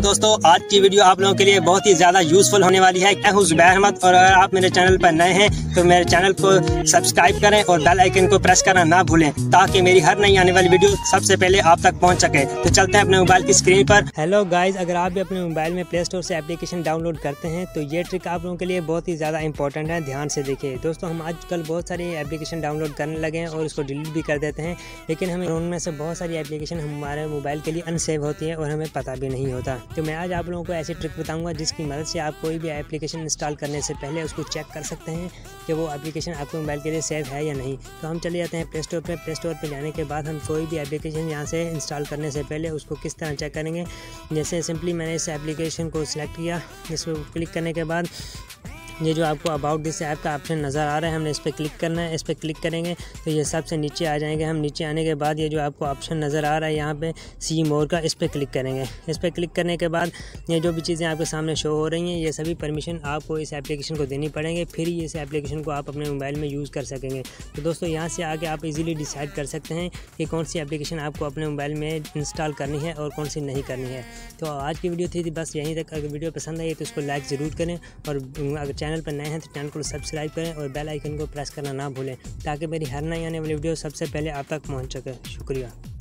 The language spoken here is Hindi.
दोस्तों, आज की वीडियो आप लोगों के लिए बहुत ही ज़्यादा यूज़फुल होने वाली है। मैं हूं ज़ुबैर अहमद और अगर आप मेरे चैनल पर नए हैं तो मेरे चैनल को सब्सक्राइब करें और बेल आइकन को प्रेस करना ना भूलें ताकि मेरी हर नई आने वाली वीडियो सबसे पहले आप तक पहुंच सके। तो चलते हैं अपने मोबाइल की स्क्रीन पर। हेलो गाइज, अगर आप भी अपने मोबाइल में प्ले स्टोर से एप्लीकेशन डाउनलोड करते हैं तो ये ट्रिक आप लोगों के लिए बहुत ही ज़्यादा इंपॉर्टेंट है। ध्यान से देखिए दोस्तों, हम आजकल बहुत सारी एप्लीकेशन डाउनलोड करने लगे हैं और उसको डिलीट भी कर देते हैं, लेकिन हमें उनमें से बहुत सारी एप्लीकेशन हमारे मोबाइल के लिए अनसेव होती है और हमें पता भी नहीं होता। तो मैं आज आप लोगों को ऐसी ट्रिक बताऊंगा जिसकी मदद से आप कोई भी एप्लीकेशन इंस्टॉल करने से पहले उसको चेक कर सकते हैं कि वो एप्लीकेशन आपके मोबाइल के लिए सेव है या नहीं। तो हम चले जाते हैं प्ले स्टोर पे जाने के बाद हम कोई भी एप्लीकेशन यहाँ से इंस्टॉल करने से पहले उसको किस तरह चेक करेंगे। जैसे सिंपली मैंने इस एप्लीकेशन को सिलेक्ट किया, इस पर क्लिक करने के बाद ये जो आपको अबाउट दिस ऐप का ऑप्शन नज़र आ रहा है, हमने इस पर क्लिक करना है। इस पर क्लिक करेंगे तो ये सबसे नीचे आ जाएंगे। हम नीचे आने के बाद ये जो आपको ऑप्शन नज़र आ रहा है यहाँ पे सी मोर का, इस पर क्लिक करेंगे। इस पर क्लिक करने के बाद ये जो भी चीज़ें आपके सामने शो हो रही हैं, ये सभी परमिशन आपको इस एप्लीकेशन को देनी पड़ेंगे, फिर ही इस एप्लीकेशन को आप अपने मोबाइल में यूज़ कर सकेंगे। तो दोस्तों, यहाँ से आके आप इजीली डिसाइड कर सकते हैं कि कौन सी एप्लीकेशन आपको अपने मोबाइल में इंस्टॉल करनी है और कौन सी नहीं करनी है। तो आज की वीडियो थी बस यहीं तक। अगर वीडियो पसंद आई तो इसको लाइक ज़रूर करें और अगर चैनल पर नए हैं तो चैनल को सब्सक्राइब करें और बेल आइकन को प्रेस करना ना भूलें ताकि मेरी हर नई आने वाली वीडियो सबसे पहले आप तक पहुंच सके। शुक्रिया।